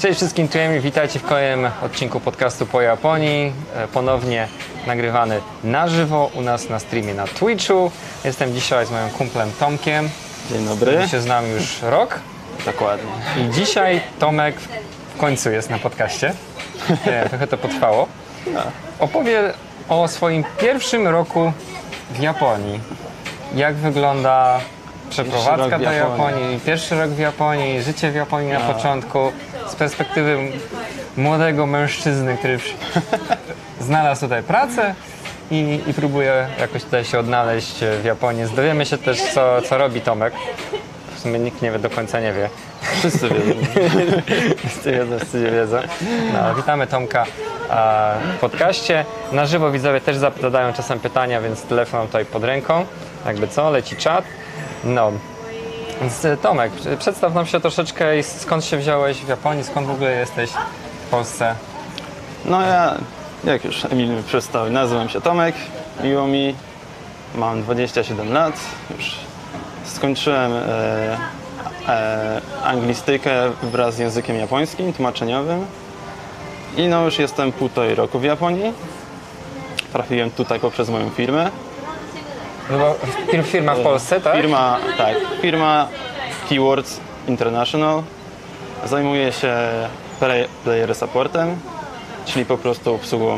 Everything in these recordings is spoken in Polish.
Cześć wszystkim, tu Emil, witajcie w kolejnym odcinku podcastu po Japonii. Ponownie nagrywany na żywo u nas na streamie na Twitchu. Jestem dzisiaj z moim kumplem Tomkiem. Dzień dobry. My się znamy już rok. Dokładnie. I dzisiaj Tomek w końcu jest na podcaście. Trochę to potrwało. Opowie o swoim pierwszym roku w Japonii. Jak wygląda przeprowadzka do Japonii, pierwszy rok w Japonii, życie w Japonii na początku, z perspektywy młodego mężczyzny, który znalazł tutaj pracę i próbuje jakoś tutaj się odnaleźć w Japonii. Dowiemy się też, co robi Tomek. W sumie nikt nie wie, do końca nie wie. Wszyscy wiedzą. Wszyscy wiedzą. No, witamy Tomka w podcaście. Na żywo widzowie też zadają czasem pytania, więc telefon mam tutaj pod ręką. Jakby co, leci czat. No, więc Tomek, przedstaw nam się troszeczkę i skąd się wziąłeś w Japonii, skąd w ogóle jesteś w Polsce? No ja, jak już Emil mi przedstawił, nazywam się Tomek, miło mi, mam 27 lat, już skończyłem anglistykę wraz z językiem japońskim, tłumaczeniowym i no już jestem 1,5 roku w Japonii. Trafiłem tutaj poprzez moją firmę. No bo firma w Polsce, tak? Firma Keywords International zajmuje się player supportem, czyli po prostu obsługą,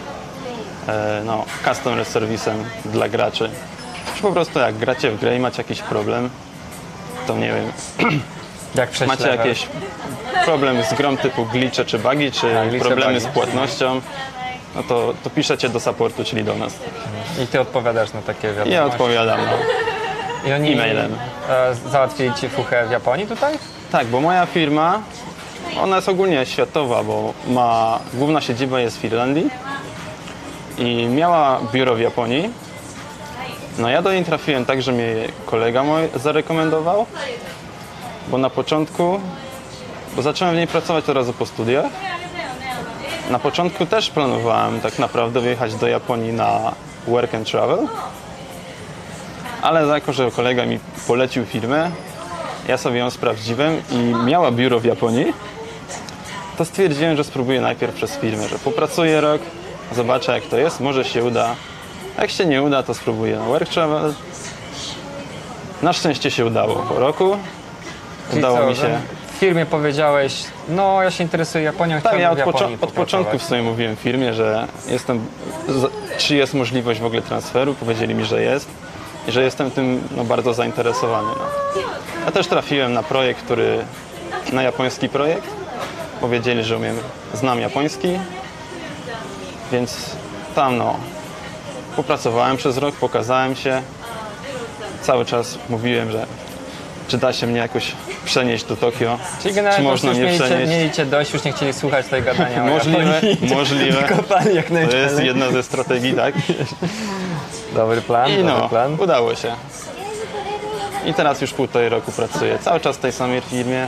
customer serwisem dla graczy. Po prostu jak gracie w grę i macie jakiś problem, to nie wiem, Jak macie jakiś problem z grą typu glitche czy bugi, czy problemy z płatnością, no to piszecie do supportu, czyli do nas. I ty odpowiadasz na takie wiadomości? Ja odpowiadam I oni e-mailem. Załatwili ci fuchę w Japonii tutaj? Tak, bo moja firma, ona jest ogólnie światowa, bo główna siedziba jest w Irlandii i miała biuro w Japonii. No ja do niej trafiłem tak, że mnie kolega mój zarekomendował, bo na początku, bo zacząłem w niej pracować od razu po studiach. Na początku też planowałem tak naprawdę wyjechać do Japonii na work and travel, ale jako, że kolega mi polecił firmę, ja sobie ją sprawdziłem i miała biuro w Japonii, to stwierdziłem, że spróbuję najpierw przez firmę, że popracuję rok, zobaczę jak to jest, może się uda. Jak się nie uda, to spróbuję na work travel. Na szczęście się udało po roku. Udało mi się. W firmie powiedziałeś, no ja się interesuję Japonią, tak, ja od początku w sumie mówiłem firmie, że czy jest możliwość w ogóle transferu, powiedzieli mi, że jest i że jestem tym bardzo zainteresowany. No. Ja też trafiłem na projekt, na japoński projekt, powiedzieli, że znam japoński, więc tam popracowałem przez rok, pokazałem się, cały czas mówiłem, że czy da się mnie jakoś przenieść do Tokio, Czyli generalnie czy można mnie przenieść. Mieliście dość, już nie chcieli słuchać tej gadania Możliwe. Kopali jak To jest jedna ze strategii, tak? Dobry plan, dobry plan. Udało się. I teraz już 1,5 roku pracuję, cały czas w tej samej firmie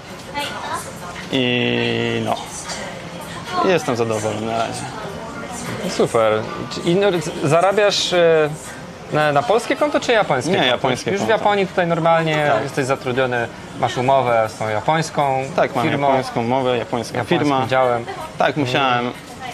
i jestem zadowolony na razie. Super. I zarabiasz na polskie konto czy japońskie? Nie, konto? japońskie Już konto. w Japonii tutaj normalnie jesteś zatrudniony, masz umowę z tą japońską Tak, mam firmą, japońską umowę, japońska firma. Działem. Tak, musiałem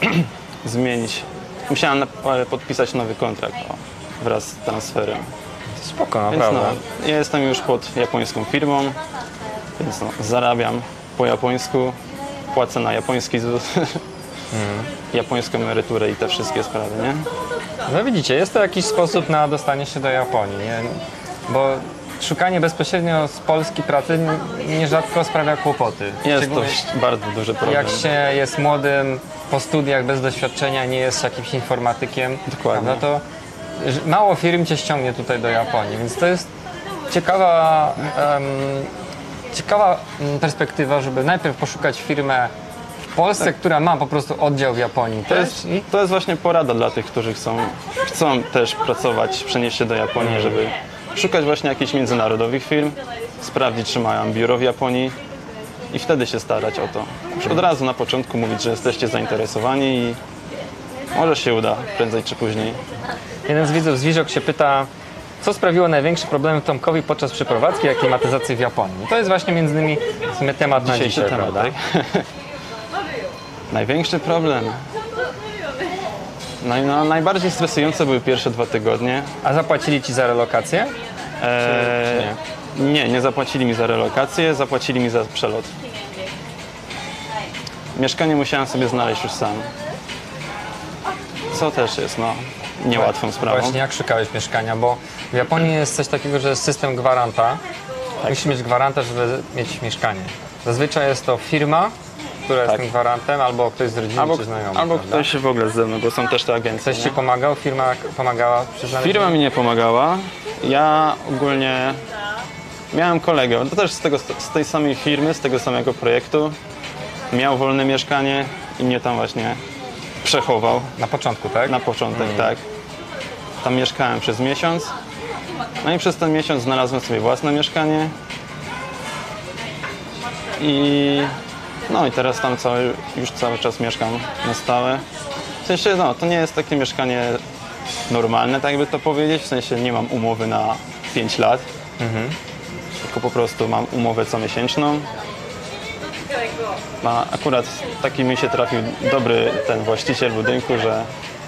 musiałem podpisać nowy kontrakt wraz z transferem. Spoko, Więc naprawdę. ja jestem już pod japońską firmą, więc zarabiam po japońsku, płacę na japoński ZUS, japońską emeryturę i te wszystkie sprawy, nie? No widzicie, jest to jakiś sposób na dostanie się do Japonii, nie? Bo szukanie bezpośrednio z Polski pracy nierzadko sprawia kłopoty. Jest to bardzo duży problem. Jak się jest młodym, po studiach, bez doświadczenia, nie jest jakimś informatykiem, Dokładnie. prawda, to mało firm cię ściągnie tutaj do Japonii, więc to jest ciekawa perspektywa, żeby najpierw poszukać firmę w Polsce, która ma po prostu oddział w Japonii. To jest właśnie porada dla tych, którzy chcą też pracować, przenieść się do Japonii, żeby szukać właśnie jakichś międzynarodowych firm, sprawdzić, czy mają biuro w Japonii i wtedy się starać o to. Już od razu na początku mówić, że jesteście zainteresowani i może się uda prędzej czy później. Jeden z widzów, Zwiżok, się pyta, Co sprawiło największe problemy Tomkowi podczas przeprowadzki i aklimatyzacji w Japonii? To jest właśnie między innymi w sumie temat na Dzisiejszy dzisiaj, temat, prawda? tak? Największy problem. No, najbardziej stresujące były pierwsze 2 tygodnie. A zapłacili ci za relokację? Czy Nie zapłacili mi za relokację, zapłacili mi za przelot. Mieszkanie musiałem sobie znaleźć już sam. Co też jest, niełatwą sprawą. Właśnie jak szukałeś mieszkania, bo w Japonii jest coś takiego, że jest system gwaranta. Musisz mieć gwaranta, żeby mieć mieszkanie. Zazwyczaj jest to firma, która jest tym gwarantem, albo ktoś z rodziny czy znajomy. Albo prawda? ktoś w ogóle ze mną, bo są też te agencje. Ktoś ci pomagał? Firma pomagała przy znalezieniu? Firma mi nie pomagała. Ja ogólnie miałem kolegę, to też z tej samej firmy, z tego samego projektu. Miał wolne mieszkanie i mnie tam właśnie przechował. Na początku, tak? Na początek, tak. Tam mieszkałem przez miesiąc. No i przez ten miesiąc znalazłem sobie własne mieszkanie. I teraz tam już cały czas mieszkam na stałe. W sensie, to nie jest takie mieszkanie normalne, tak jakby to powiedzieć. W sensie nie mam umowy na 5 lat. Tylko po prostu mam umowę comiesięczną. Akurat taki mi się trafił dobry ten właściciel budynku, że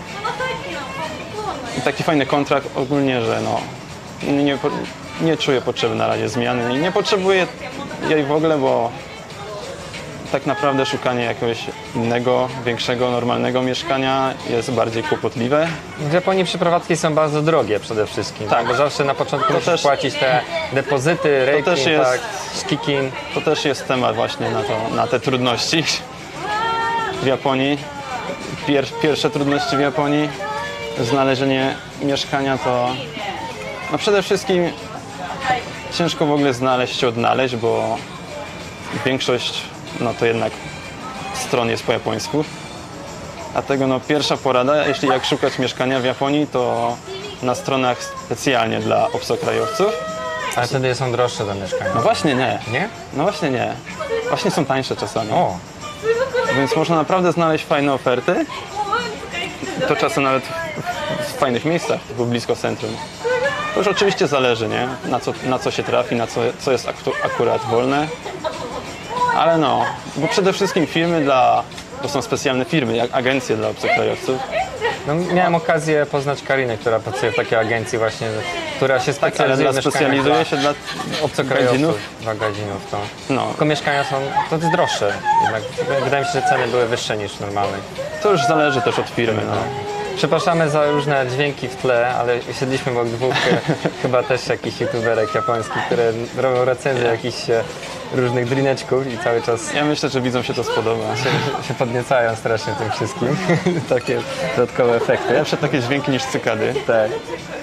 i taki fajny kontrakt ogólnie, że nie czuję potrzeby na razie zmiany i nie potrzebuję jej w ogóle, bo tak naprawdę szukanie jakiegoś innego, większego, normalnego mieszkania jest bardziej kłopotliwe. W Japonii przeprowadzki są bardzo drogie przede wszystkim, Tak. bo zawsze na początku musisz też- płacić te depozyty, reiki, też jest- tak, shikikin. To też jest temat właśnie na te trudności w Japonii. Pierwsze trudności w Japonii, znalezienie mieszkania to przede wszystkim ciężko w ogóle odnaleźć, bo większość to jednak stron jest po japońsku. Dlatego pierwsza porada, jak szukać mieszkania w Japonii, to na stronach specjalnie dla obcokrajowców. Ale wtedy są droższe te mieszkania. No właśnie nie. Nie? No właśnie nie. Właśnie są tańsze czasami. O, Więc można naprawdę znaleźć fajne oferty. To czasem nawet w fajnych miejscach, typu blisko centrum. To już oczywiście zależy, nie? Na co się trafi, co jest akurat wolne. Ale bo przede wszystkim to są specjalne firmy, jak agencje dla obcokrajowców. miałem okazję poznać Karinę, która pracuje w takiej agencji właśnie, która się Ale specjalizuje w mieszkaniach specjalizuje się dla obcokrajowców, wagazynów. Tylko mieszkania to jest droższe. Jednak wydaje mi się, że ceny były wyższe niż normalne. To już zależy też od firmy. Przepraszamy za różne dźwięki w tle, ale siedliśmy obok dwóch chyba też jakichś youtuberek japońskich, które robią recenzje jakichś różnych drineczków i cały czas Ja myślę, że widzom się to spodoba. się podniecają strasznie tym wszystkim. Takie dodatkowe efekty. Lepsze takie dźwięki niż cykady. Tak.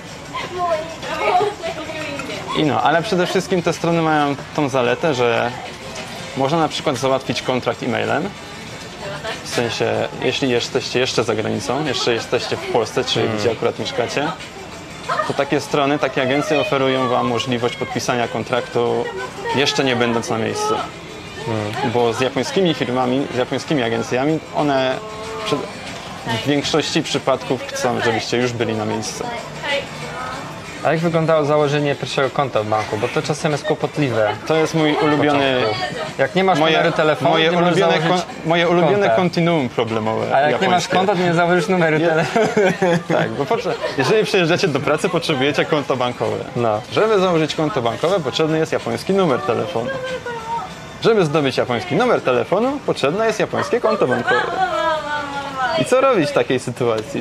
Ale przede wszystkim te strony mają tą zaletę, że można na przykład załatwić kontrakt e-mailem. W sensie, jeśli jesteście jeszcze za granicą, jeszcze jesteście w Polsce, czy gdzie akurat mieszkacie, to takie strony, takie agencje oferują wam możliwość podpisania kontraktu jeszcze nie będąc na miejscu. Bo z japońskimi firmami, z japońskimi agencjami, one w większości przypadków chcą, żebyście już byli na miejscu. A jak wyglądało założenie pierwszego konta w banku? Bo to czasem jest kłopotliwe. To jest mój ulubiony... Jak nie masz numeru telefonu, nie możesz założyć moje ulubione konta. kontinuum problemowe. A jak nie masz japońskie. konta, to nie założysz numeru telefonu. Tak, bo jeżeli przyjeżdżacie do pracy, potrzebujecie konto bankowe. No. Żeby założyć konto bankowe, potrzebny jest japoński numer telefonu. Żeby zdobyć japoński numer telefonu, potrzebne jest japońskie konto bankowe. I co robić w takiej sytuacji?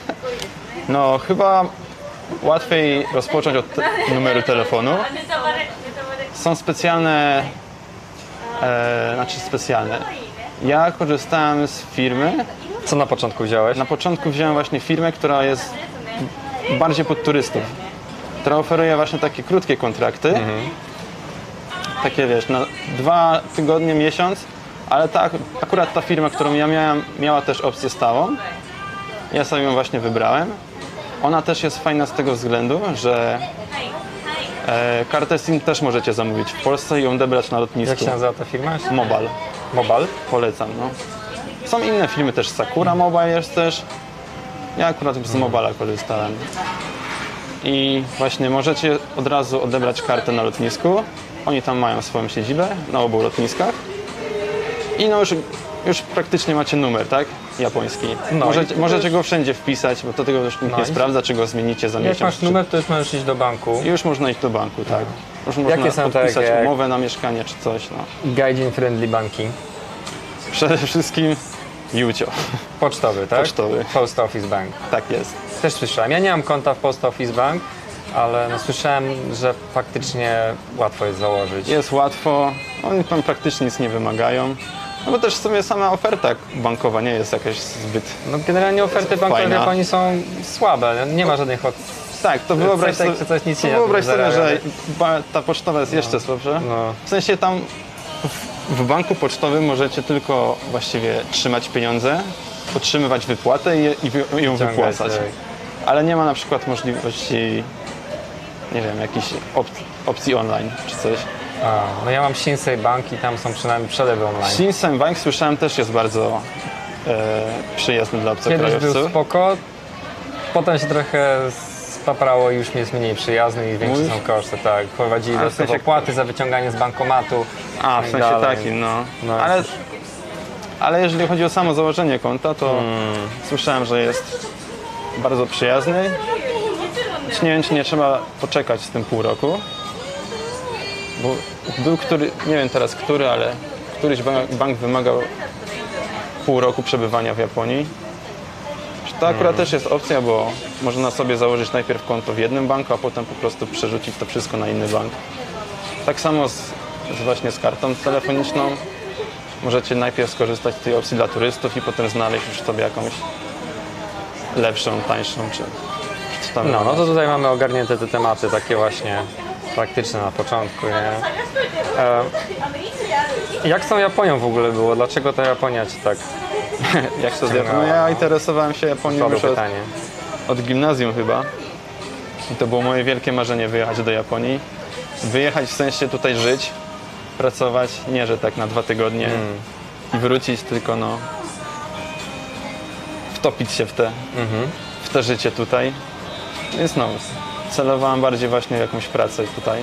Chyba łatwiej rozpocząć od numeru telefonu. Są specjalne, specjalne. Ja korzystałem z firmy. Co na początku wziąłeś? Na początku wziąłem właśnie firmę, która jest bardziej pod turystów, która oferuje właśnie takie krótkie kontrakty. Takie na 2 tygodnie, miesiąc, ale akurat ta firma, którą ja miałem, miała też opcję stałą. Ja sobie ją właśnie wybrałem. Ona też jest fajna z tego względu, że kartę SIM też możecie zamówić w Polsce i ją odebrać na lotnisku. Jak się nazywa ta firma? Mobile. Mobile? Polecam, Są inne firmy też, Sakura Mobile jest też. Ja akurat z Mobile'a korzystałem. i właśnie możecie od razu odebrać kartę na lotnisku. Oni tam mają swoją siedzibę na obu lotniskach i no już praktycznie macie numer, tak? Japoński. No Możecie go wszędzie wpisać, bo to tego już nikt nie sprawdza, czy go zmienicie za Jak miesiąc. masz numer, to już możesz iść do banku. I już można iść do banku, tak. Już można Jakie są podpisać takie- umowę na mieszkanie czy coś. No. Gaijin Friendly Banking. Przede wszystkim Jucio. Pocztowy, tak? Pocztowy. Post Office Bank. Tak jest. Też słyszałem. Ja nie mam konta w Post Office Bank, ale no słyszałem, że faktycznie łatwo jest założyć. Jest łatwo, oni tam praktycznie nic nie wymagają. No bo też sobie sama oferta bankowa nie jest jakaś zbyt... No generalnie oferty bankowe w Fajna. Japonii są słabe. Nie ma żadnych Tak, to wyobraź Cetek sobie, czy coś nic to nie wyobraź sobie, zarabia. że ta pocztowa jest jeszcze słabsza. No. W sensie tam w banku pocztowym możecie tylko właściwie trzymać pieniądze, otrzymywać wypłatę i ją Ciągać, wypłacać. tak. Ale nie ma na przykład możliwości, nie wiem, jakichś opcji online czy coś. No ja mam Shinsei Bank i tam są przynajmniej przelewy online. Shinsei Bank słyszałem też jest bardzo przyjazny dla Kiedyś był obcokrajowców. spoko, potem się trochę spaprało i już jest mniej przyjazny i większe Mówisz? są koszty. Tak, wprowadzili A, w do sensie- opłaty za wyciąganie z bankomatu. A, w i sensie dalej. takim, no. No, Ale jeżeli chodzi o samo założenie konta, to słyszałem, że jest bardzo przyjazny. Choć nie wiem, czy nie trzeba poczekać z tym pół roku. Bo był nie wiem teraz który, ale któryś bank wymagał pół roku przebywania w Japonii. To akurat też jest opcja, bo można sobie założyć najpierw konto w jednym banku, a potem po prostu przerzucić to wszystko na inny bank. Tak samo właśnie z kartą telefoniczną. Możecie najpierw skorzystać z tej opcji dla turystów i potem znaleźć już sobie jakąś lepszą, tańszą, czy tam. No to tutaj mamy ogarnięte te tematy takie właśnie praktyczne na początku, nie? Jak z tą Japonią w ogóle było? Dlaczego ta Japonia ci tak Jak to zjadło? No ja interesowałem się Japonią słabe już od pytanie? gimnazjum chyba. I to było moje wielkie marzenie wyjechać do Japonii. Wyjechać w sensie tutaj żyć, pracować, nie że tak na 2 tygodnie i wrócić, tylko no wtopić się w te życie tutaj. Więc no, celowałem bardziej właśnie w jakąś pracę tutaj.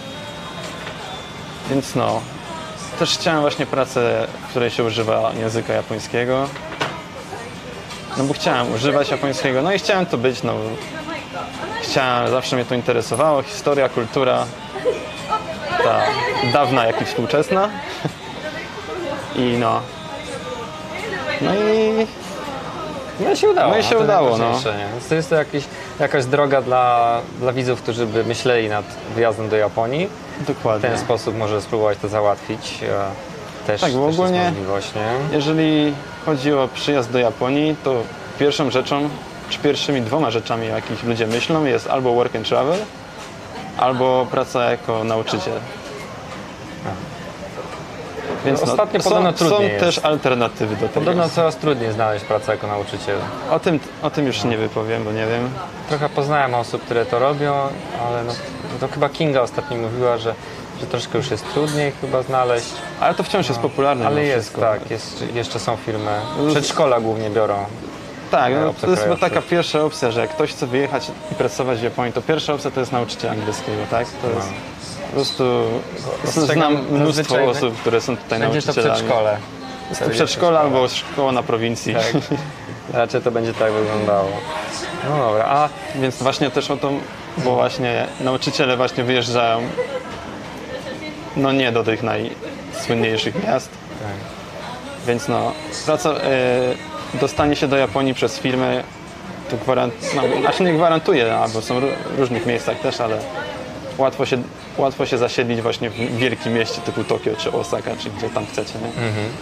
Więc no, też chciałem właśnie pracę, w której się używa języka japońskiego. No bo chciałem używać japońskiego, no i chciałem to być, no. Zawsze mnie to interesowało, historia, kultura, ta dawna, jak i współczesna. I no. No i No i się udało. No i się to udało, najważniejsze, nie? Więc to jest to jakaś droga dla widzów, którzy by myśleli nad wyjazdem do Japonii. W dokładnie. ten sposób może spróbować to załatwić. Też, Tak, bo też ogólnie- jest możliwość, nie? Jeżeli chodzi o przyjazd do Japonii, to pierwszą rzeczą, czy pierwszymi 2 rzeczami, o jakich ludzie myślą, jest albo work and travel, albo praca jako nauczyciel. Więc no, Ostatnio podobno są trudniej jest. też alternatywy do tego. Podobno coraz trudniej znaleźć pracę jako nauczyciel. O tym już nie wypowiem, bo nie wiem. Trochę poznałem osób, które to robią, ale no, to chyba Kinga ostatnio mówiła, że troszkę już jest trudniej chyba znaleźć. Ale to wciąż jest popularne. Ale mimo jest, wszystko. tak, jeszcze są firmy. Przedszkola głównie biorą. Tak, no, to jest chyba obcokrajowców. taka pierwsza opcja, że jak ktoś chce wyjechać i pracować w Japonii, to pierwsza opcja to jest nauczyciel angielskiego, tak? To jest po prostu... Ostrzegam, Znam mnóstwo zazwyczaj osób, które są tutaj Będzie to nauczycielami. przedszkole. Jest to przedszkole albo szkoła na prowincji. Tak. Raczej to będzie tak wyglądało. No dobra, a Więc właśnie też o to, bo właśnie nauczyciele właśnie wyjeżdżają no nie do tych najsłynniejszych miast. tak. Więc no, dostanie się do Japonii przez firmę to znaczy nie gwarantuje, bo są w różnych miejscach też, ale łatwo się zasiedlić właśnie w wielkim mieście typu Tokio czy Osaka, czy gdzie tam chcecie, nie?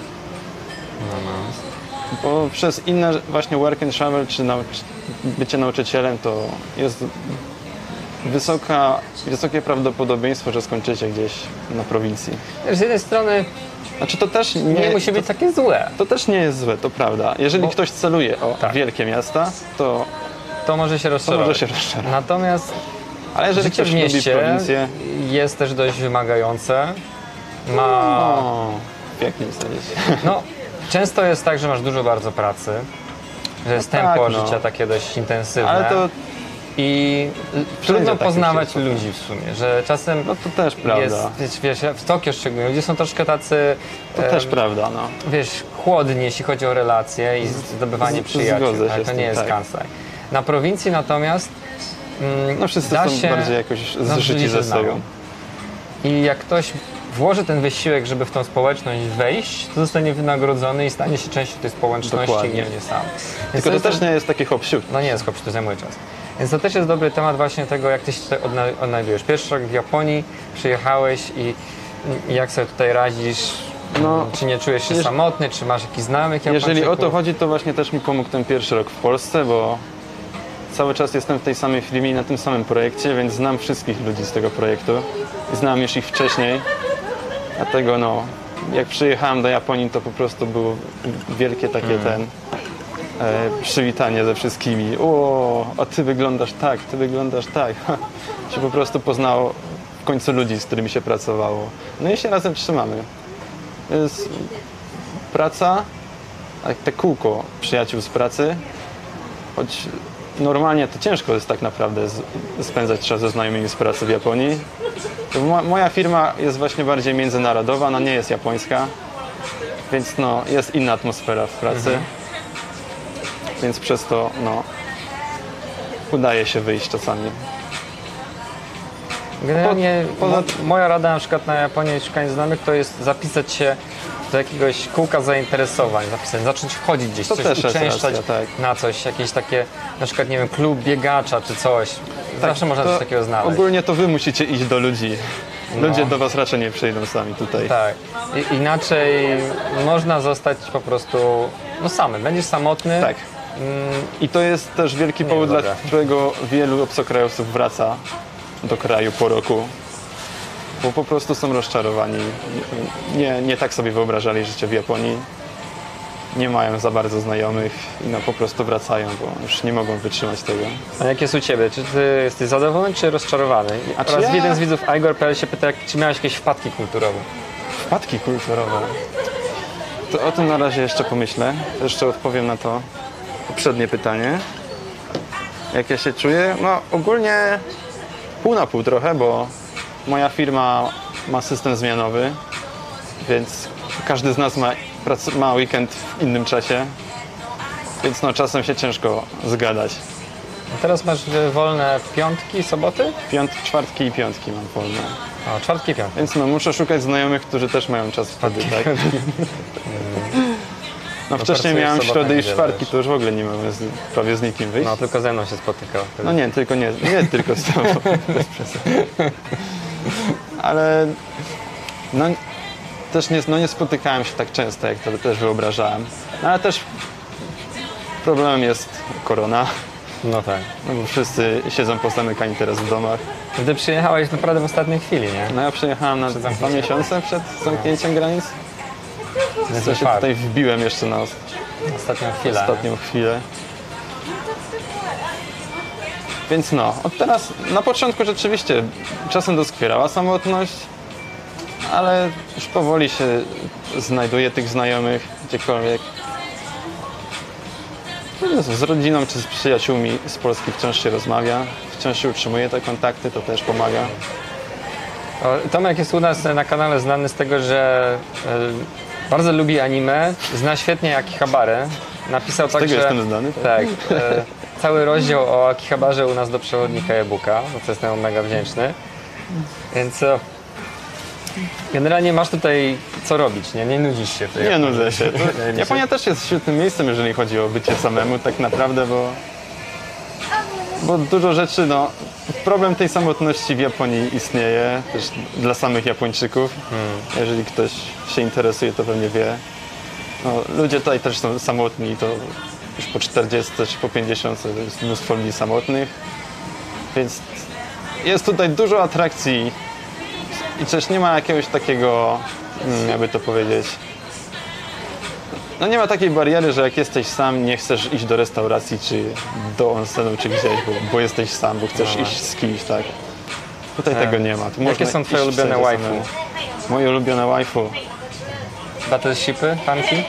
Bo przez inne właśnie work and travel czy bycie nauczycielem to jest wysokie prawdopodobieństwo, że skończycie gdzieś na prowincji. Z jednej strony Znaczy to też nie musi być takie złe. To też nie jest złe, to prawda. Jeżeli Bo- ktoś celuje o Tak. wielkie miasta, to To może się rozczarować. może się rozczarować. Natomiast Ale jeżeli życie ktoś w lubi mieście prowincję, jest też dość wymagające. w jakim sensie? No, często jest tak, że masz dużo bardzo pracy, że jest tak, tempo no. życia takie dość intensywne. Ale to i trudno takie poznawać się ludzi w sumie, że czasem No to też prawda. jest, wiesz, w Tokio szczególnie, ludzie są troszkę tacy, To też prawda, no. wiesz, chłodni, jeśli chodzi o relacje i zdobywanie przyjaciół. zgodzę się Tak? z To tym, nie jest tak. Kansai. Na prowincji natomiast No wszyscy da są się, bardziej jakoś no, zżyci ludzie ze się znają. sobą. I jak ktoś włoży ten wysiłek, żeby w tą społeczność wejść, to zostanie wynagrodzony i stanie się częścią tej społeczności, Dokładnie. nie sam. Więc Tylko to jest też nie jest taki hop-siup. No nie jest hop, to zajmuje czas. Więc to też jest dobry temat właśnie tego, jak ty się tutaj odnajdujesz. Pierwszy rok w Japonii, przyjechałeś i jak sobie tutaj radzisz, No, czy nie czujesz się samotny, czy masz jakichś znajomych Japończyków? Jeżeli o to chodzi, to właśnie też mi pomógł ten pierwszy rok w Polsce, bo cały czas jestem w tej samej firmie i na tym samym projekcie, więc znam wszystkich ludzi z tego projektu. Znam już ich wcześniej, dlatego no, jak przyjechałem do Japonii, to po prostu było wielkie takie przywitanie ze wszystkimi. O, a ty wyglądasz tak, ty wyglądasz tak. Się po prostu poznało w końcu ludzi, z którymi się pracowało. No i się razem trzymamy. Jest praca, te kółko przyjaciół z pracy, choć normalnie to ciężko jest tak naprawdę spędzać czas ze znajomymi z pracy w Japonii. To moja firma jest właśnie bardziej międzynarodowa, ona nie jest japońska, więc no, jest inna atmosfera w pracy, więc przez to no, udaje się wyjść czasami. Generalnie Poza- moja rada na przykład na Japonię i szukanie znajomych to jest zapisać się do jakiegoś kółka zainteresowań, zacząć chodzić gdzieś, To coś też jest uczęszczać racja, tak. na coś, jakieś takie, na przykład nie wiem, klub biegacza czy coś. Zawsze można To coś takiego znaleźć. Ogólnie to wy musicie iść do ludzi. Ludzie do was raczej nie przyjdą sami tutaj. Tak. Inaczej można zostać po prostu no samym. Będziesz samotny. Tak. I to jest też wielki powód, dobra. dla którego wielu obcokrajowców wraca do kraju po roku. Bo po prostu są rozczarowani. Nie tak sobie wyobrażali życie w Japonii. Nie mają za bardzo znajomych i no po prostu wracają, bo już nie mogą wytrzymać tego. A jak jest u Ciebie? Czy Ty jesteś zadowolony, czy rozczarowany? czy Oraz ja- jeden z widzów, Igor.pl się pyta, czy miałeś jakieś wpadki kulturowe? Wpadki kulturowe. To o tym na razie jeszcze pomyślę. Jeszcze odpowiem na to poprzednie pytanie. Jak ja się czuję? No ogólnie pół na pół trochę, bo moja firma ma system zmianowy, więc każdy z nas ma weekend w innym czasie, więc no czasem się ciężko zgadać. A teraz masz wolne piątki, soboty? Czwartki i piątki mam wolne. O, czwartki, piątki. Więc no muszę szukać znajomych, którzy też mają czas wtedy, tak? No wcześniej pracujesz miałem w sobotę, środę i niedzielę czwartki, też. to już w ogóle nie mamy prawie z nikim wyjść. No, tylko ze mną się spotykał. No nie, tylko nie tylko z tobą, bez przesady. Ale no też nie spotykałem się tak często, jak to też wyobrażałem. No, ale też problemem jest korona, No tak. no bo wszyscy siedzą pozamykani teraz w domach. Ty przyjechałeś naprawdę w ostatniej chwili, nie? No ja przyjechałem na Przed 2 zamknięciem. miesiące przed zamknięciem granic. Więc Ja się fakt. tutaj wbiłem jeszcze na Ostatnią chwilę. ostatnią chwilę. Więc no, od teraz, na początku rzeczywiście czasem doskwierała samotność, ale już powoli się znajduje tych znajomych gdziekolwiek. No, z rodziną czy z przyjaciółmi z Polski wciąż się rozmawia, wciąż się utrzymuje te kontakty, to też pomaga. O, Tomek jest u nas na kanale znany z tego, że bardzo lubi anime, zna świetnie Akihabarę. Napisał Z tego także jestem znany. Tak? tak, cały rozdział o Akihabarze u nas do przewodnika e-booka, za co jestem mega wdzięczny. Więc generalnie masz tutaj co robić, nie nudzisz się. Tutaj. Nie nudzę się. Nie, nie Japonia też jest świetnym miejscem, jeżeli chodzi o bycie samemu, tak naprawdę, bo dużo rzeczy, no, problem tej samotności w Japonii istnieje też dla samych Japończyków. Jeżeli ktoś się interesuje, to pewnie wie. No, ludzie tutaj też są samotni, to już po 40 czy po 50 to jest mnóstwo ludzi samotnych, więc jest tutaj dużo atrakcji i też nie ma jakiegoś takiego, jakby to powiedzieć, no nie ma takiej bariery, że jak jesteś sam, nie chcesz iść do restauracji, czy do onsenu, czy gdzieś, bo jesteś sam, bo chcesz iść z kimś, tak? Tutaj tego nie ma. Tu Jakie można są twoje iść ulubione wszędzie waifu? samemu. Moje ulubione waifu? Battleshipy, tanki?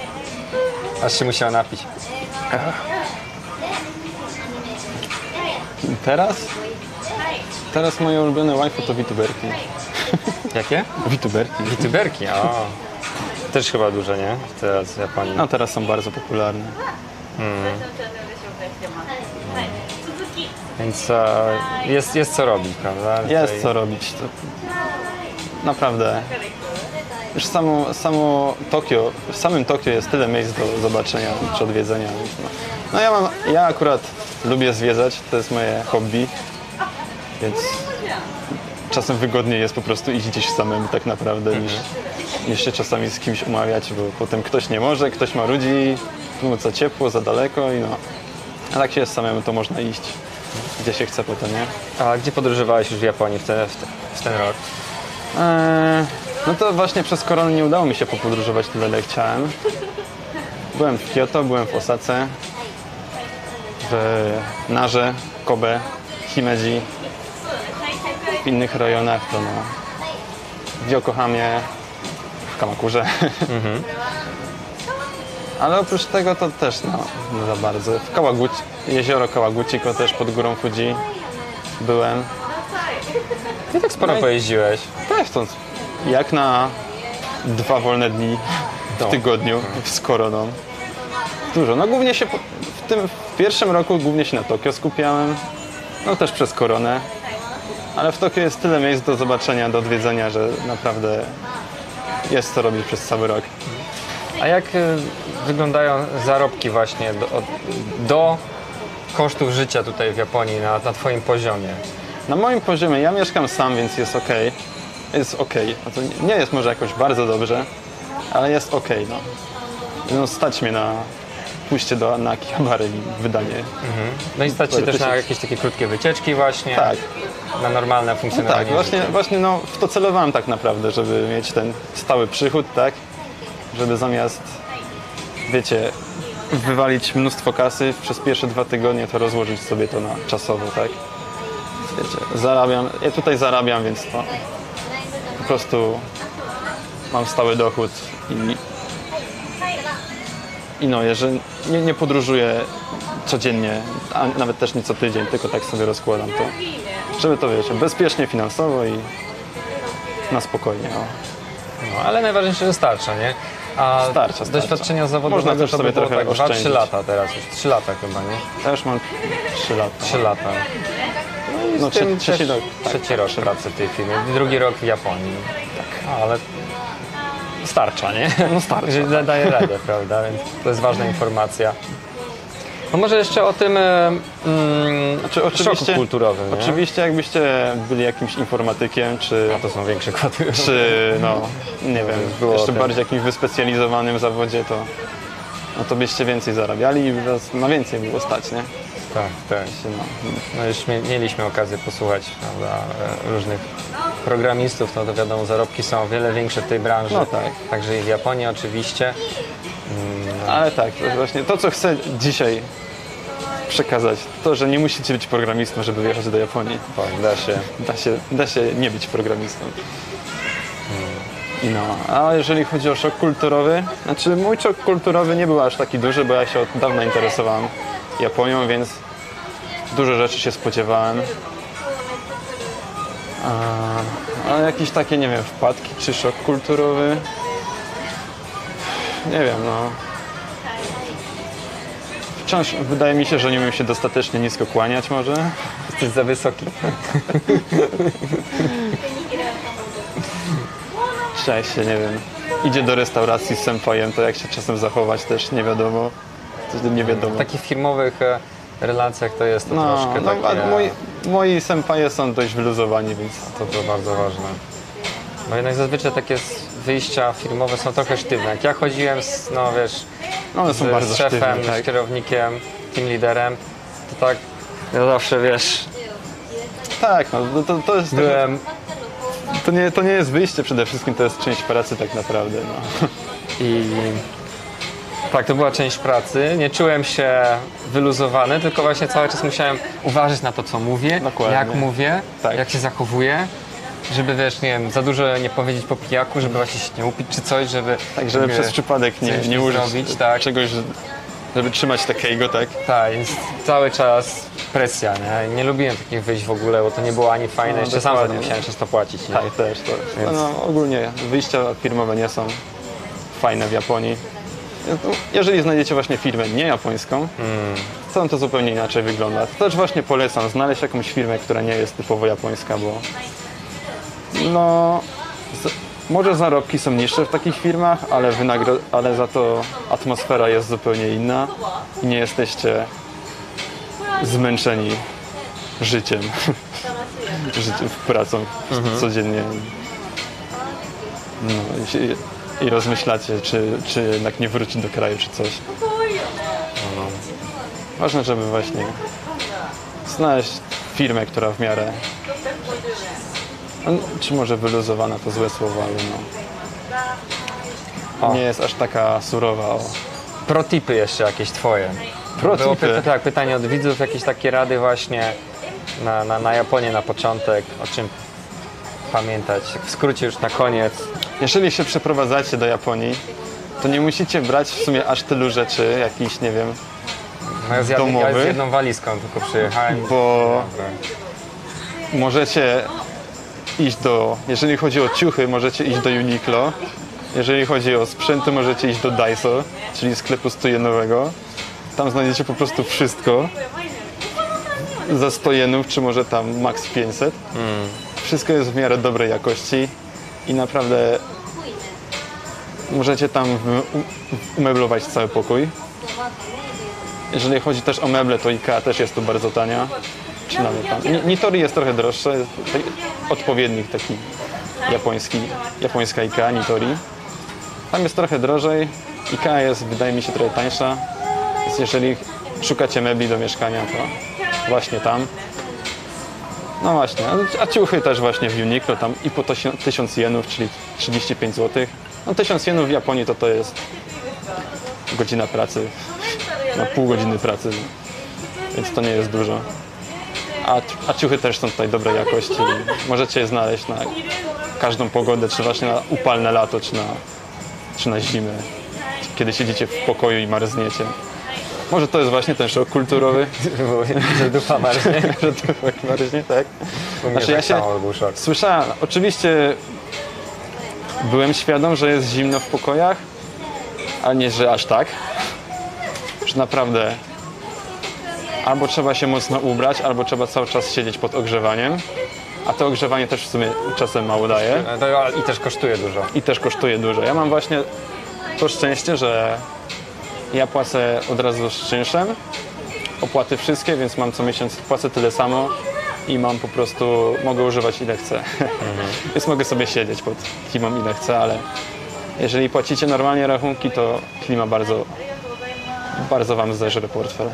Aż się musiała napić. Teraz? Teraz moje ulubione waifu to VTuberki. Jakie? VTuberki. VTuberki, o. Też chyba duże, nie? Teraz w Japonii. No teraz są bardzo popularne. Więc jest co robić, prawda? Jest Tutaj- co robić. To naprawdę. Już samo Tokio, w samym Tokio jest tyle miejsc do zobaczenia czy odwiedzenia. Więc no ja akurat lubię zwiedzać, to jest moje hobby, więc czasem wygodniej jest po prostu iść gdzieś samemu tak naprawdę niż się czasami z kimś umawiać, bo potem ktoś nie może, ktoś ma ludzi, tu za ciepło, za daleko i no. A tak się jest samemu, to można iść gdzie się chce potem, nie? A gdzie podróżowałeś już w Japonii w ten rok? No to właśnie przez koronę nie udało mi się popodróżować tyle, ile chciałem. Byłem w Kyoto, byłem w Osace, w Narze, Kobe, Himeji, w innych rejonach to no, w Yokohamie, w Kamakurze. Ale oprócz tego to też no, nie za bardzo. W Kawaguchi, jezioro Kawaguchiko też pod górą Fuji byłem. Ty tak sporo No i- pojeździłeś. Też to jak na 2 wolne dni w No. tygodniu z koroną. Dużo. No głównie się w pierwszym roku głównie się na Tokio skupiałem. No też przez koronę. Ale w Tokio jest tyle miejsc do zobaczenia, do odwiedzenia, że naprawdę jest co robić przez cały rok. A jak wyglądają zarobki właśnie do kosztów życia tutaj w Japonii na twoim poziomie? Na moim poziomie, ja mieszkam sam, więc jest ok. Jest ok. No to nie jest może jakoś bardzo dobrze, ale jest ok. No stać mnie na pójście na Akihabary i wydanie. No i stać się też na 1000. jakieś takie krótkie wycieczki właśnie, Tak. na normalne Tak, funkcjonowanie właśnie no, w to celowałem tak naprawdę, żeby mieć ten stały przychód, tak? Żeby zamiast, wiecie, wywalić mnóstwo kasy przez pierwsze 2 tygodnie, to rozłożyć sobie to na czasowo, tak? Wiecie, ja tutaj zarabiam, więc to po prostu mam stały dochód i no, jeżeli nie podróżuję codziennie, a nawet też nie co tydzień, tylko tak sobie rozkładam to, żeby to, wiecie, bezpiecznie finansowo i na spokojnie. O. No, ale najważniejsze, że starcza, nie? A Starcza. doświadczenia zawodowego Można też to sobie by było trochę tak 2-3 oszczędzić. lata teraz już. 3 lata chyba, nie? Ja już mam 3 lata. 3 lata. No, trzeci rok. Tak, Trzeci rok pracy w tej firmie. Drugi rok w Japonii. Tak. Ale starcza, nie? No starcza. Że daje radę, prawda? Więc to jest ważna informacja. No może jeszcze o tym szoku kulturowym, nie? Oczywiście jakbyście byli jakimś informatykiem, A to są większe kwoty. czy no, nie wiem, było jeszcze o tym. bardziej jakimś wyspecjalizowanym zawodzie, no to byście więcej zarabiali i was na więcej było stać, nie? Tak, tak. No już mieliśmy okazję posłuchać, prawda, różnych programistów, no to wiadomo, zarobki są o wiele większe w tej branży. No tak. Także i w Japonii oczywiście. Ale tak, to właśnie to, co chcę dzisiaj przekazać, to, że nie musicie być programistą, żeby wyjechać do Japonii. Tak, Da się nie być programistą. No, a jeżeli chodzi o szok kulturowy, znaczy mój szok kulturowy nie był aż taki duży, bo ja się od dawna interesowałem Japonią, więc dużo rzeczy się spodziewałem. A jakieś takie, nie wiem, wpadki czy szok kulturowy? Nie wiem, no. Wciąż wydaje mi się, że nie umiem się dostatecznie nisko kłaniać może. Jesteś za wysoki. Czy jak się, nie wiem, idzie do restauracji z senpaiem, to jak się czasem zachować też nie wiadomo. Coś nie wiadomo. W takich firmowych relacjach to jest to troszkę No, takie... moi senpaje są dość wyluzowani, więc To bardzo ważne. Bo jednak zazwyczaj takie wyjścia firmowe są trochę sztywne. Jak ja chodziłem z, no wiesz, one są bardzo z szefem, sztywne, tak. z kierownikiem, team liderem, to tak, ja zawsze, wiesz, Tak, no to jest byłem to nie jest wyjście przede wszystkim, to jest część pracy tak naprawdę. No. i tak, to była część pracy. Nie czułem się wyluzowany, tylko właśnie cały czas musiałem uważać na to, co mówię, Dokładnie. jak mówię, Tak. jak się zachowuję, żeby, wiesz, nie wiem, za dużo nie powiedzieć po pijaku, żeby właśnie się nie upić czy coś, żeby... Tak, żeby jakby przez przypadek coś nie użyć zrobić, tak. czegoś żeby trzymać te keigo, tak? Tak, jest cały czas presja, nie? Nie lubiłem takich wyjść w ogóle, bo to nie było ani fajne, No, jeszcze sam za dokładnie. nie musiałem często płacić, nie? Tak, też. To, Więc- no, ogólnie wyjścia firmowe nie są fajne w Japonii. Jeżeli znajdziecie właśnie firmę nie japońską, to to zupełnie inaczej wygląda. To też właśnie polecam znaleźć jakąś firmę, która nie jest typowo japońska, bo no, może zarobki są niższe w takich firmach, ale za to atmosfera jest zupełnie inna i nie jesteście zmęczeni życiem, życiem, pracą codziennie. No, i rozmyślacie, czy jednak nie wrócić do kraju, czy coś. No. Ważne, żeby właśnie znaleźć firmę, która w miarę, no, czy może wyluzowana, to złe słowo, ale no, O. nie jest aż taka surowa. O. Pro-tipy jeszcze jakieś twoje. Pro-tipy? Było tak, pytanie od widzów, jakieś takie rady właśnie na Japonię na początek, o czym pamiętać. W skrócie już na koniec. Jeżeli się przeprowadzacie do Japonii, to nie musicie brać w sumie aż tylu rzeczy, jakichś, nie wiem, No ja z Domowy? jedną walizką tylko przyjechałem. bo możecie iść jeżeli chodzi o ciuchy, możecie iść do Uniqlo. Jeżeli chodzi o sprzęty, możecie iść do Daiso, czyli sklepu stojenowego. Tam znajdziecie po prostu wszystko za 100 jenów, czy może tam max 500. Wszystko jest w miarę dobrej jakości i naprawdę możecie tam umeblować cały pokój. Jeżeli chodzi też o meble, to IKEA też jest tu bardzo tania. Czy nawet tam. Nitori jest trochę droższe, odpowiednik taki japońska IKEA, Nitori. Tam jest trochę drożej. IKEA jest, wydaje mi się, trochę tańsza. Więc jeżeli szukacie mebli do mieszkania, to właśnie tam. No właśnie, a ciuchy też właśnie w Uniqlo, tam i po 1000 jenów, czyli 35 zł. No 1000 jenów w Japonii to jest godzina pracy, no pół godziny pracy, więc to nie jest dużo. A ciuchy też są tutaj dobrej jakości. Możecie je znaleźć na każdą pogodę, czy właśnie na upalne lato, czy na zimę, kiedy siedzicie w pokoju i marzniecie. Może to jest właśnie ten szok kulturowy. Że dupa marznie. Że dupa marznie, tak. Znaczy, ja się był szok. słyszałem, oczywiście byłem świadom, że jest zimno w pokojach, ale nie, że aż tak. Że naprawdę albo trzeba się mocno ubrać, albo trzeba cały czas siedzieć pod ogrzewaniem. A to ogrzewanie też w sumie czasem mało daje. I też kosztuje dużo. I też kosztuje dużo. Ja mam właśnie to szczęście, że ja płacę od razu z czynszem, opłaty wszystkie, więc mam co miesiąc, płacę tyle samo i mam po prostu, mogę używać ile chcę. Więc mogę sobie siedzieć pod klimą ile chcę, ale jeżeli płacicie normalnie rachunki, to klima bardzo wam zeżre portfel.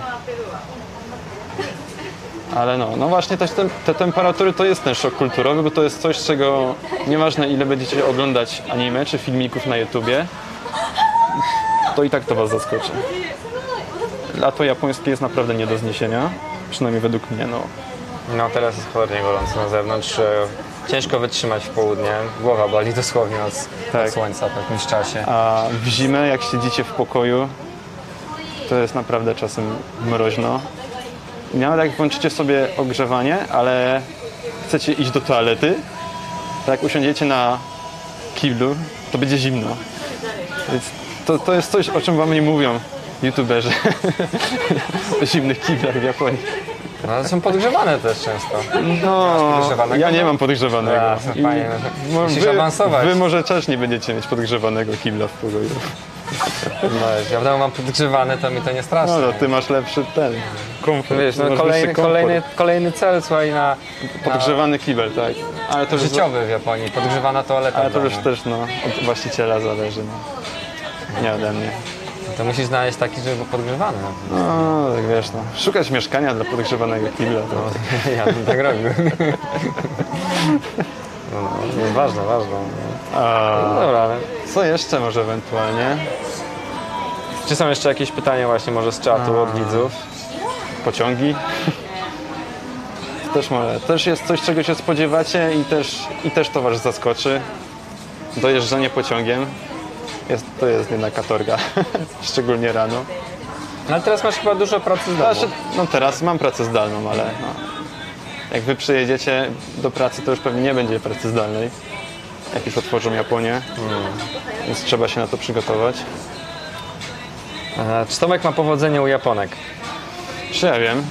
Ale no właśnie też te temperatury to jest ten szok kulturowy, bo to jest coś, czego nieważne ile będziecie oglądać anime czy filmików na YouTubie, to i tak to was zaskoczy. Lato japońskie jest naprawdę nie do zniesienia, przynajmniej według mnie, no. No teraz jest cholernie gorąco na zewnątrz. Ciężko wytrzymać w południe. Głowa boli dosłownie od Tak. słońca w jakimś czasie. A w zimę, jak siedzicie w pokoju, to jest naprawdę czasem mroźno. I nawet jak włączycie sobie ogrzewanie, ale chcecie iść do toalety, to jak usiądziecie na kiblu, to będzie zimno. Więc to jest coś, o czym wam nie mówią youtuberzy o zimnych kiblach w Japonii. No ale są podgrzewane też często. No, podgrzewanego? ja nie mam podgrzewanego. Ja, I fajnie, no to musisz awansować. Wy może też nie będziecie mieć podgrzewanego kibla w pokoju. No, ja w domu mam podgrzewane, to mi to nie straszne. No, ty masz lepszy ten komfort. Wiesz, no, masz lepszy komfort. kolejny cel, słuchaj, na Podgrzewany kibel, tak. Ale to już, życiowy w Japonii. Podgrzewana toaleta ale w to domu. już też no, od właściciela zależy. No. Nie ode mnie. To musisz znaleźć taki, żeby był podgrzewany. No, tak wiesz, no. Szukać mieszkania dla podgrzewanego kibla. To... Ja bym tak robił. No, ważne. No dobra, ale Co jeszcze może ewentualnie? czy są jeszcze jakieś pytania właśnie może z czatu od widzów? Pociągi. Też jest coś, czego się spodziewacie i też to was zaskoczy. Dojeżdżanie pociągiem. To jest jedna katorga, szczególnie rano. No ale teraz masz chyba dużo pracy zdalnej. Znaczy, no teraz mam pracę zdalną, ale no, jak wy przyjedziecie do pracy, to już pewnie nie będzie pracy zdalnej. Jak już otworzą Japonię, więc trzeba się na to przygotować. Czy Tomek ma powodzenie u Japonek? Czy ja wiem?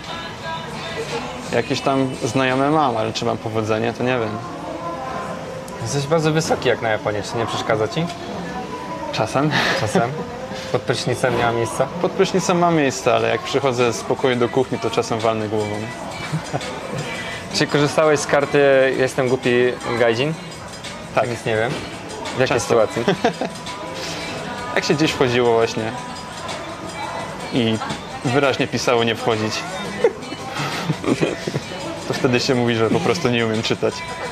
Jakieś tam znajome mam, ale czy mam powodzenie, to nie wiem. Jesteś bardzo wysoki jak na Japonię, czy nie przeszkadza ci? Czasem. Czasem? Pod prysznicem nie ma miejsca? Pod prysznicem mam miejsce, ale jak przychodzę z pokoju do kuchni, to czasem walnę głową. Czy korzystałeś z karty Jestem głupi gaijin? Tak. Nic nie wiem. W jakiej Często. sytuacji? Jak się gdzieś wchodziło właśnie i wyraźnie pisało nie wchodzić, to wtedy się mówi, że po prostu nie umiem czytać.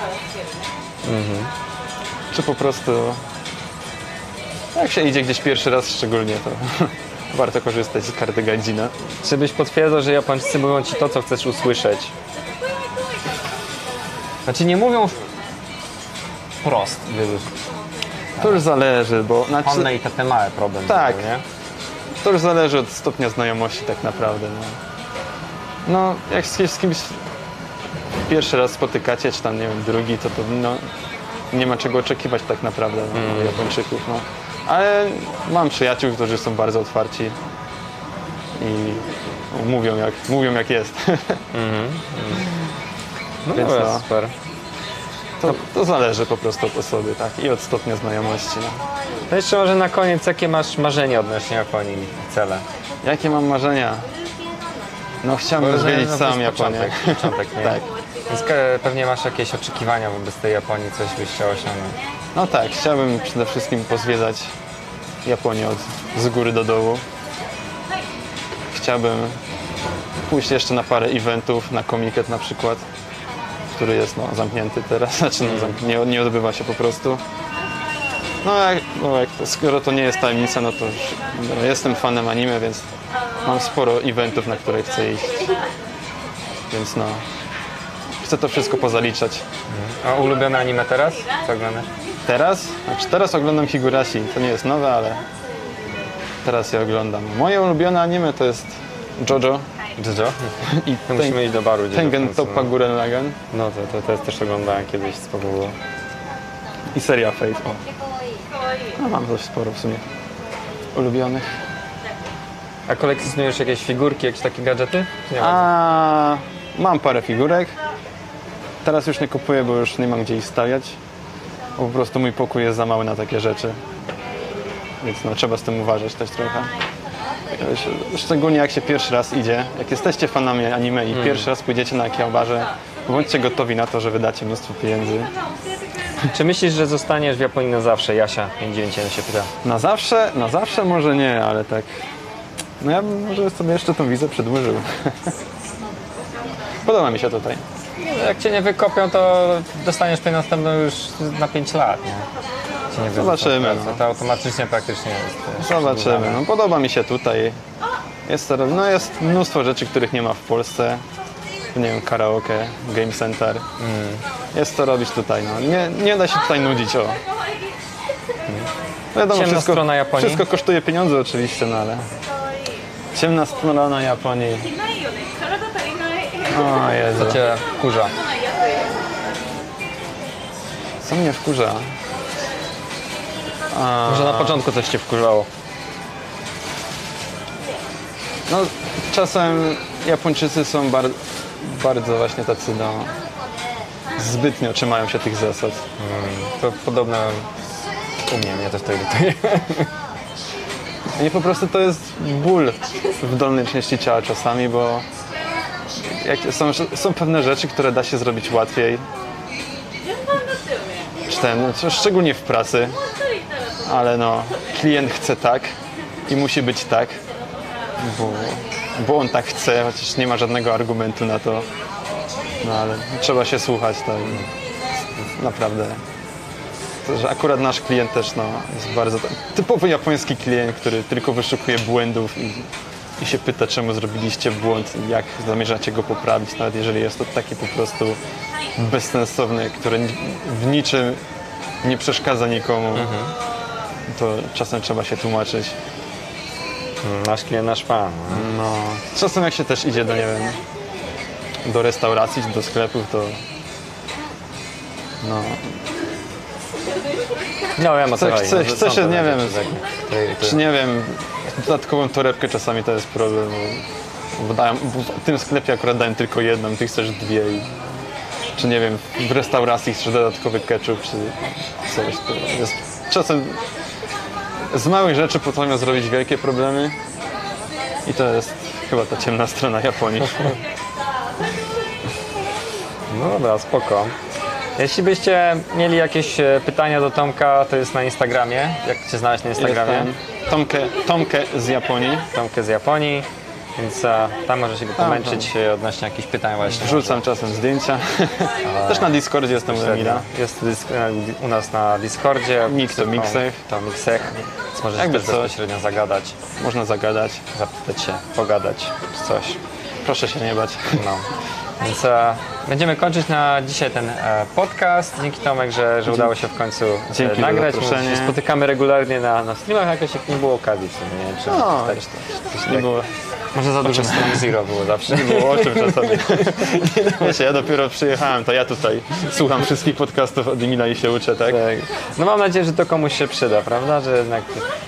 Czy po prostu jak się idzie gdzieś pierwszy raz szczególnie, to warto korzystać z karty gaijina. Czy byś potwierdzał, że Japończycy mówią ci to, co chcesz usłyszeć? Znaczy nie mówią wprost. To już zależy, bo znaczy, Honne i te małe problem. Tak. Nie? to już zależy od stopnia znajomości tak naprawdę. No jak się z kimś pierwszy raz spotykacie, czy tam nie wiem, drugi, to no, nie ma czego oczekiwać tak naprawdę od Japończyków. No. Ale mam przyjaciół, którzy są bardzo otwarci i mówią jak jest. No Więc dobra, no. super. To zależy po prostu od osoby, tak, i od stopnia znajomości. No. To jeszcze może na koniec, jakie masz marzenia odnośnie Japonii, cele? Jakie mam marzenia? No chciałbym zwiedzić No, całą Japonię. Początek, nie? Tak. Więc pewnie masz jakieś oczekiwania wobec tej Japonii, coś byś chciał osiągnąć. No tak, chciałbym przede wszystkim pozwiedzać Japonię z góry do dołu. Chciałbym pójść jeszcze na parę eventów, na Comiket na przykład, który jest zamknięty teraz, znaczy nie odbywa się po prostu. Skoro to nie jest tajemnica, no to już, jestem fanem anime, więc mam sporo eventów, na które chcę iść. Więc chcę to wszystko pozaliczać. A ulubione anime teraz? Co oglądasz? Teraz oglądam Higurashi, to nie jest nowe, ale teraz je oglądam. Moje ulubione anime to jest JoJo JoJo? i Musimy iść do baru gdzieś Tengen w końcu, Toppa Gurren Lagann No to też oglądałem kiedyś, spoko było. i seria Fate. O. No, mam dość sporo w sumie ulubionych. A kolekcjonujesz jakieś figurki, jakieś takie gadżety? Nie ma. A mam parę figurek. Teraz już nie kupuję, bo już nie mam gdzie ich stawiać. Bo po prostu mój pokój jest za mały na takie rzeczy. Więc trzeba z tym uważać też trochę. Szczególnie jak się pierwszy raz idzie. Jak jesteście fanami anime i pierwszy raz pójdziecie na Akihabarze, bądźcie gotowi na to, że wydacie mnóstwo pieniędzy. Czy myślisz, że zostaniesz w Japonii na zawsze? Jasia 591 się pyta. Na zawsze może nie, ale tak. No ja bym może sobie jeszcze tą wizę przedłużył. Podoba mi się tutaj. Jak cię nie wykopią, to dostaniesz pieniądz następną już na 5 lat, nie? Cię nie wyrzucą Zobaczymy, z pracy. no. To automatycznie praktycznie jest. Zobaczymy. No, podoba mi się tutaj. Jest mnóstwo rzeczy, których nie ma w Polsce. Nie wiem, karaoke, game center. Jest co robić tutaj. No. Nie da się tutaj nudzić. O. Wiadomo, Ciemna strona Japonii. wszystko kosztuje pieniądze oczywiście, no ale ciemna strona Japonii. O Jezu. Co cię wkurza? Co mnie wkurza? Może na początku coś cię wkurzało? No, czasem Japończycy są bardzo właśnie tacy, zbytnio trzymają się tych zasad. To podobne u mnie też to irytuje. I po prostu to jest ból w dolnej części ciała czasami, bo są pewne rzeczy, które da się zrobić łatwiej. Szczególnie w pracy, ale klient chce tak i musi być tak, bo on tak chce, chociaż nie ma żadnego argumentu na to. No ale trzeba się słuchać, to naprawdę. To, że akurat nasz klient też jest bardzo typowy japoński klient, który tylko wyszukuje błędów i się pyta, czemu zrobiliście błąd i jak zamierzacie go poprawić, nawet jeżeli jest to taki po prostu bezsensowny, który w niczym nie przeszkadza nikomu, to czasem trzeba się tłumaczyć. Nasz klient, nasz pan. No, czasem jak się też idzie do, nie wiem, do restauracji czy do sklepów, to no, No wiem o co chodzi. chce się, nie wiem, Czy czy nie wiem, dodatkową torebkę czasami to jest problem, bo w tym sklepie akurat dają tylko jedną, ty chcesz dwie i, czy nie wiem, w restauracji chcesz dodatkowy ketchup, czy coś, to jest czasem z małych rzeczy potrafią zrobić wielkie problemy i to jest chyba ta ciemna strona Japonii. No dobra, spoko. Jeśli byście mieli jakieś pytania do Tomka, to jest na Instagramie. Jak cię znaleźć na Instagramie? Tomkę z Japonii. Tomkę z Japonii. Więc tam możecie go pomęczyć odnośnie jakichś pytań właśnie. Wrzucam czasem zdjęcia. Też na Discordzie jestem u Emila. Jest u nas na Discordzie. Mix to Mixech. To Mixech. Więc możecie Jakby też coś. bezpośrednio zagadać, Można zagadać. zapytać się, pogadać, czy coś. Proszę się nie bać. No. Więc będziemy kończyć na dzisiaj ten podcast. Dzięki Tomek, że udało się w końcu Dzięki za nagrać. zaproszenie. My się spotykamy regularnie na streamach, jakoś jak nie było okazji w sumie. Nie wiem, czy No, tak, nie było, może za dużo Stream Zero było zawsze. nie było o czym czasami. Wiecie, ja dopiero przyjechałem, to ja tutaj słucham wszystkich podcastów od Emila i się uczę, tak? Tak. No mam nadzieję, że to komuś się przyda, prawda? Że jednak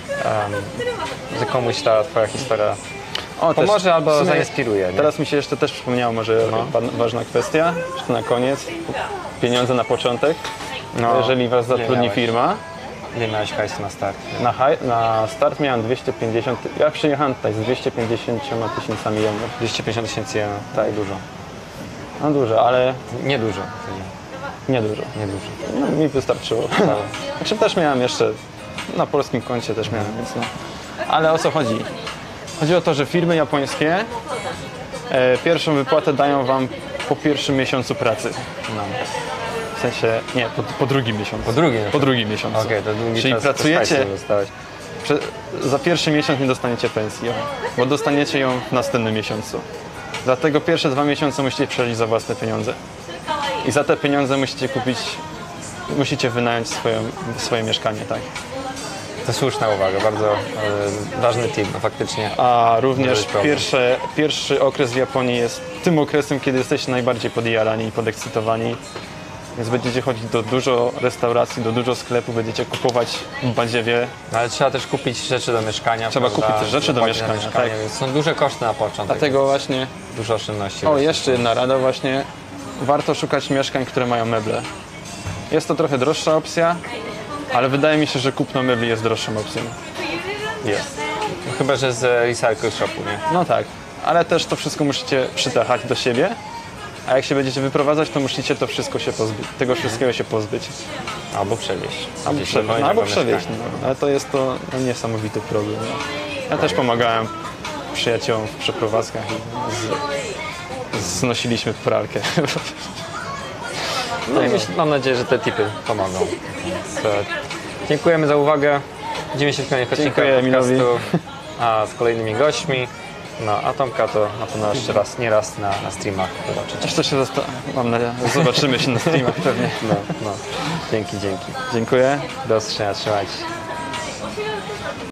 że komuś ta twoja historia O, też pomoże w albo sumie zainspiruje. Nie? Teraz mi się jeszcze też przypomniało może ważna kwestia, jeszcze na koniec. Pieniądze na początek. No, Jeżeli was zatrudni miałeś. firma, Ile miałeś hajsu na start? na start miałem 250, ja przyjechałem tutaj z 250 tysiącami jenów. 250 tysięcy jen, tak dużo. No dużo, ale Nie dużo. nie dużo. Nie dużo. No, mi wystarczyło. Znaczy też miałem jeszcze, na polskim koncie też miałem, więc no. Ale o co chodzi? Chodzi o to, że firmy japońskie pierwszą wypłatę dają wam po pierwszym miesiącu pracy. No. W sensie, nie, po drugim miesiącu. Po drugim? Po drugim miesiącu. Okej, to długi Czyli czas pracujecie, hajsu dostałeś. za pierwszy miesiąc nie dostaniecie pensji, bo dostaniecie ją w następnym miesiącu. Dlatego pierwsze 2 miesiące musicie przeżyć za własne pieniądze. I za te pieniądze musicie wynająć swoje mieszkanie, tak? To słuszna uwaga, bardzo ważny tip, no faktycznie. A również Może być problem. pierwszy okres w Japonii jest tym okresem, kiedy jesteście najbardziej podjarani i podekscytowani. Więc będziecie chodzić do dużo restauracji, do dużo sklepów, będziecie kupować badziewie. No, ale trzeba też kupić rzeczy do mieszkania. Trzeba prawda? kupić też rzeczy do Zapłacić na mieszkania, tak. Więc są duże koszty na początek. Dlatego właśnie, Dużo oszczędności. o jeszcze jedna rada właśnie, warto szukać mieszkań, które mają meble. Jest to trochę droższa opcja, ale wydaje mi się, że kupno mebli jest droższą opcją. Jest. No, chyba, że z recycle shopu, nie? No tak, ale też to wszystko musicie przytachać do siebie, a jak się będziecie wyprowadzać, to musicie to wszystko się pozbyć, tego wszystkiego się pozbyć. Albo przewieźć. Albo Gdzieś przewieźć, do albo kolejnego przewieźć, mieszkania. no. Ale to jest to niesamowity problem. No. Ja też pomagałem przyjaciołom w przeprowadzkach i znosiliśmy pralkę. No i mam nadzieję, że te tipy pomogą. Więc, dziękujemy za uwagę. Widzimy się w kolejnych odcinkach Dziękuję Emilowi. podcastu, a z kolejnymi gośćmi. No, a Tomka to na pewno jeszcze raz, nie raz na streamach zobaczyć. Jeszcze się mam nadzieję, zobaczymy się na streamach pewnie. No. Dzięki. Dziękuję. Do usłyszenia, trzymajcie się.